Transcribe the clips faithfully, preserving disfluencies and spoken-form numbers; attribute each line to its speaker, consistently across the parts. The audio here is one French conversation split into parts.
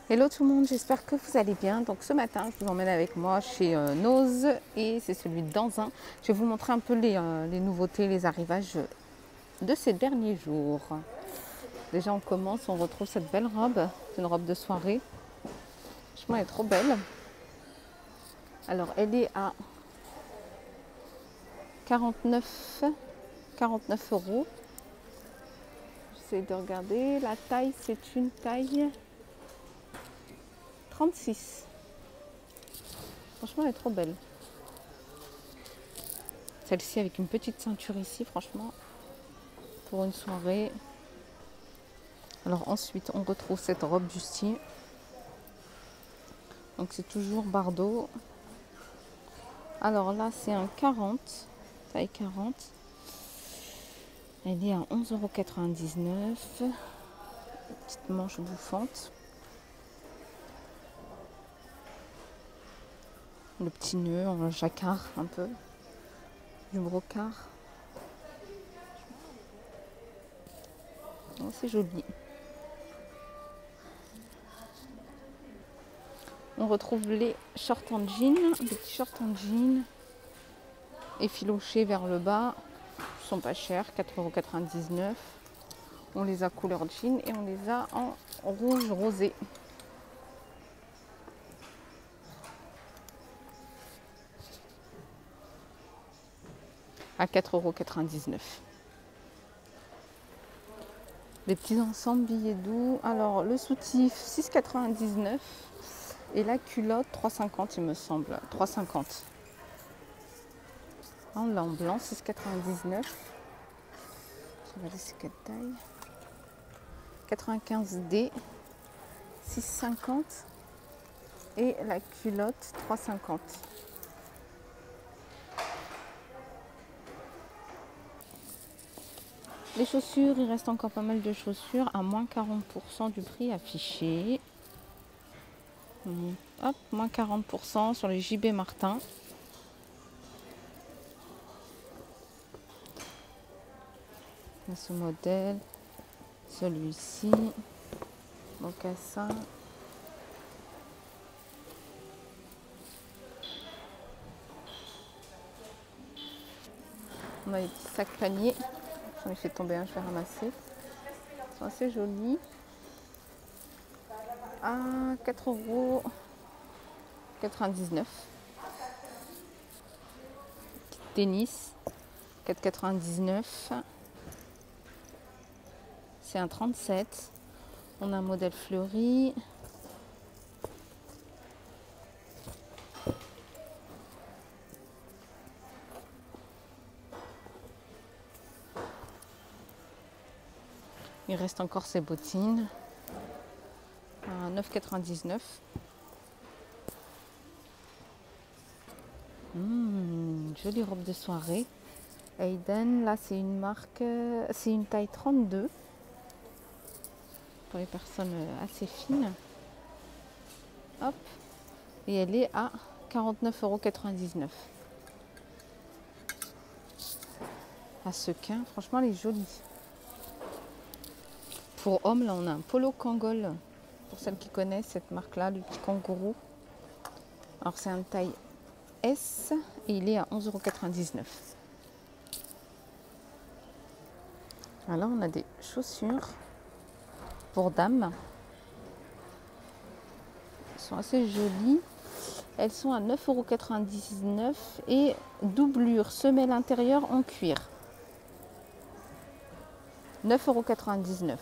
Speaker 1: Hello tout le monde, j'espère que vous allez bien. Donc ce matin, je vous emmène avec moi chez euh, Nose et c'est celui d'Anzin. Je vais vous montrer un peu les, euh, les nouveautés, les arrivages de ces derniers jours. Déjà on commence, on retrouve cette belle robe, c'est une robe de soirée. Franchement elle est trop belle. Alors elle est à quarante-neuf euros. J'essaie de regarder, la taille c'est une taille trente-six. Franchement elle est trop belle. Celle-ci avec une petite ceinture ici, franchement, pour une soirée. Alors ensuite, on retrouve cette robe bustier. Donc c'est toujours Bardot. Alors là, c'est un quarante, taille quarante. Elle est à onze euros quatre-vingt-dix-neuf. Petite manche bouffante. Le petit nœud en jacquard un peu. Du brocart. Oh, c'est joli. On retrouve les shorts en jean, des t-shirts en jean effilochés vers le bas. Ils sont pas chers, quatre euros quatre-vingt-dix-neuf. On les a couleur jean et on les a en rouge rosé. À quatre euros quatre-vingt-dix-neuf. Les petits ensembles billets doux. Alors le soutif six euros quatre-vingt-dix-neuf et la culotte trois euros cinquante il me semble. trois euros cinquante. En là en blanc six euros quatre-vingt-dix-neuf. Je vais laisser quelle taille. quatre-vingt-quinze D six euros cinquante et la culotte trois euros cinquante. Les chaussures, il reste encore pas mal de chaussures à moins quarante pour cent du prix affiché. Hop, moins quarante pour cent sur les J B Martin. Ce modèle, celui-ci, mocassin. On a les petits sacs paniers. J'en ai fait tomber un, je vais ramasser. Ils sont assez jolis. À quatre euros quatre-vingt-dix-neuf. Tennis, quatre euros quatre-vingt-dix-neuf. C'est un trente-sept. On a un modèle fleuri. Il reste encore ces bottines. À neuf euros quatre-vingt-dix-neuf. Mmh, jolie robe de soirée. Hayden, là c'est une marque, c'est une taille trente-deux. Pour les personnes assez fines. Hop. Et elle est à quarante-neuf euros quatre-vingt-dix-neuf. À Sequin, franchement elle est jolie. Pour hommes, là on a un polo Kangol. Pour celles qui connaissent cette marque-là, le petit kangourou. Alors c'est une taille S et il est à onze euros quatre-vingt-dix-neuf. Alors on a des chaussures pour dames. Elles sont assez jolies. Elles sont à neuf euros quatre-vingt-dix-neuf et doublure semelle intérieure en cuir. neuf euros quatre-vingt-dix-neuf.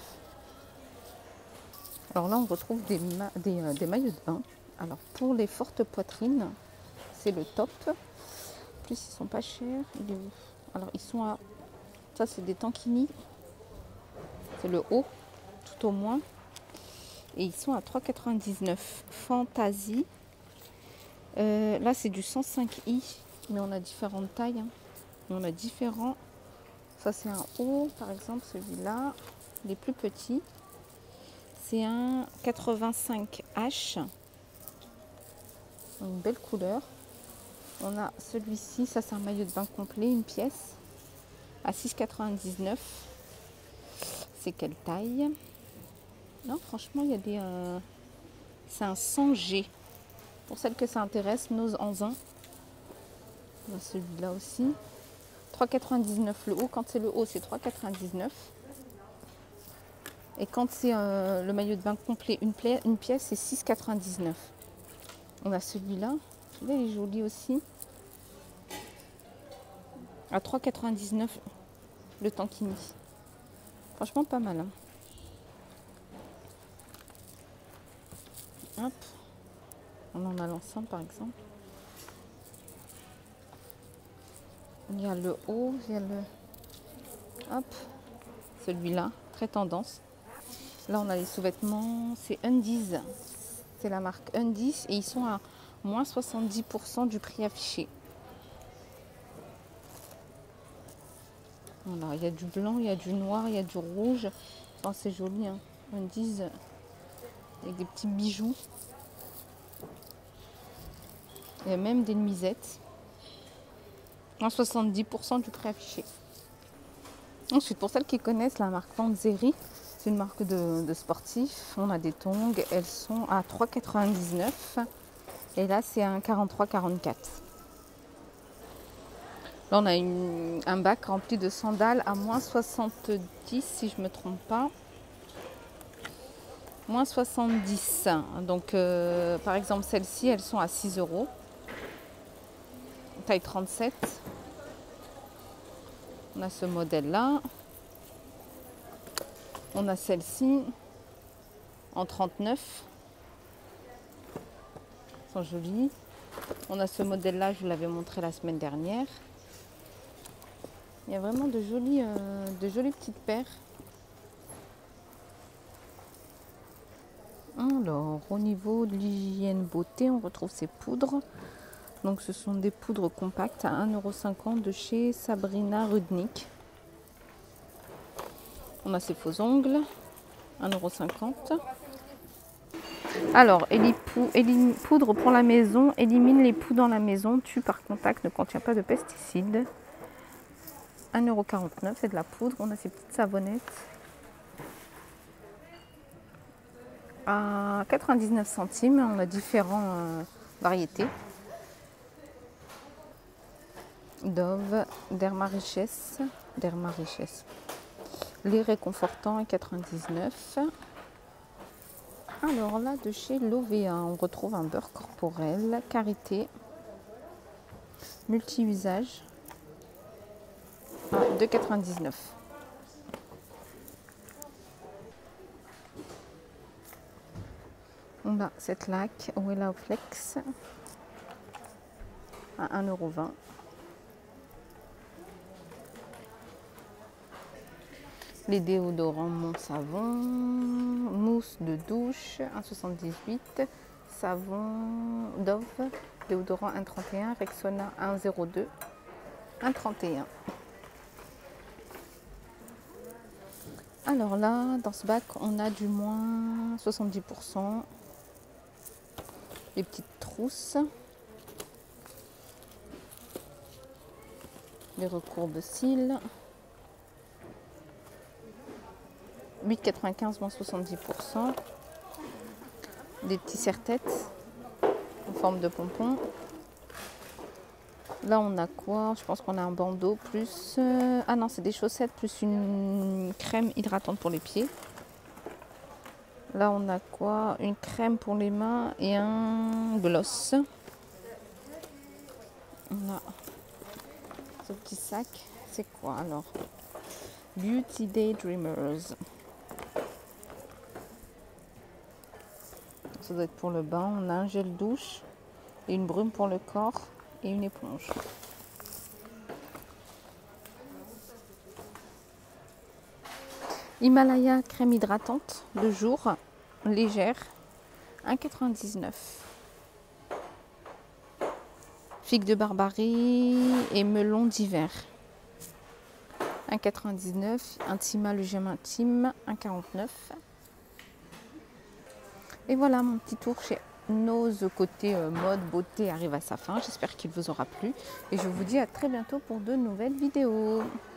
Speaker 1: Alors là on retrouve des, ma des, euh, des maillots de bain. Alors pour les fortes poitrines, c'est le top. En plus ils sont pas chers. Il est où? Alors ils sont à... Ça c'est des tankini. C'est le haut, tout au moins. Et ils sont à trois euros quatre-vingt-dix-neuf. Fantasy. Euh, là c'est du cent cinq i. Mais on a différentes tailles. Hein. On a différents. Ça c'est un haut par exemple, celui-là. Les plus petits. C'est un quatre-vingt-cinq H. Une belle couleur. On a celui-ci, ça c'est un maillot de bain complet, une pièce. À six euros quatre-vingt-dix-neuf. C'est quelle taille? Non, franchement, il y a des... Euh... C'est un cent G. Pour celles que ça intéresse, Nose en un. Celui-là aussi. trois quatre-vingt-dix-neuf le haut. Quand c'est le haut, c'est trois quatre-vingt-dix-neuf. Et quand c'est euh, le maillot de bain complet, une, une pièce, c'est six quatre-vingt-dix-neuf. On a celui-là. Celui-là, il est joli aussi. À trois quatre-vingt-dix-neuf le tankini. Franchement, pas mal. Hein. Hop. On en a l'ensemble, par exemple. Il y a le haut, il y a le... Hop. Celui-là, très tendance. Là, on a les sous-vêtements. C'est Undies. C'est la marque Undies. Et ils sont à moins soixante-dix pour cent du prix affiché. Voilà, il y a du blanc, il y a du noir, il y a du rouge. Enfin, c'est joli, hein. Undies avec des petits bijoux. Il y a même des nuisettes. moins soixante-dix pour cent du prix affiché. Ensuite, pour celles qui connaissent la marque Panzeri, c'est une marque de, de sportifs. On a des tongs, elles sont à trois quatre-vingt-dix-neuf. Et là, c'est un quarante-trois quarante-quatre. Là, on a une, un bac rempli de sandales à moins soixante-dix, si je ne me trompe pas. moins soixante-dix. Donc, euh, par exemple, celles-ci, elles sont à six euros. Taille trente-sept. On a ce modèle-là. On a celle-ci en trente-neuf. Elles sont jolies. On a ce modèle-là, je vous l'avais montré la semaine dernière. Il y a vraiment de jolies, euh, de jolies petites paires. Alors, au niveau de l'hygiène beauté, on retrouve ces poudres. Donc, ce sont des poudres compactes à un euro cinquante de chez Sabrina Rudnick. On a ces faux ongles, un euro cinquante. Alors, poudre pour la maison, élimine les poux dans la maison, tue par contact, ne contient pas de pesticides. un euro quarante-neuf, c'est de la poudre. On a ces petites savonnettes à quatre-vingt-dix-neuf centimes. On a différentes euh, variétés. Dove, Derma Richesse, Derma Richesse. Les réconfortants à quatre-vingt-dix-neuf. Alors là, de chez Lovea, on retrouve un beurre corporel, karité, multi-usage à deux quatre-vingt-dix-neuf. On a cette laque Wella Flex à un euro vingt. Les déodorants Mon Savon, mousse de douche un euro soixante-dix-huit, savon Dove, déodorant un euro trente et un, Rexona un euro zéro deux, un euro trente et un. Alors là, dans ce bac, on a du moins soixante-dix pour cent. Les petites trousses, les recourbe-cils. huit quatre-vingt-quinze moins soixante-dix pour cent. Des petits serre-têtes en forme de pompon. Là, on a quoi? Je pense qu'on a un bandeau plus... Euh, ah non, c'est des chaussettes plus une crème hydratante pour les pieds. Là, on a quoi? Une crème pour les mains et un gloss. On a ce petit sac. C'est quoi alors? Beauty Daydreamers. Ça doit être pour le bain. On a un gel douche et une brume pour le corps et une éponge. Himalaya crème hydratante de jour légère, un euro quatre-vingt-dix-neuf. Figue de Barbarie et melon d'hiver, un euro quatre-vingt-dix-neuf. Intima le gemme intime, un euro quarante-neuf. Et voilà, mon petit tour chez Nose côté euh, mode beauté arrive à sa fin. J'espère qu'il vous aura plu et je vous dis à très bientôt pour de nouvelles vidéos.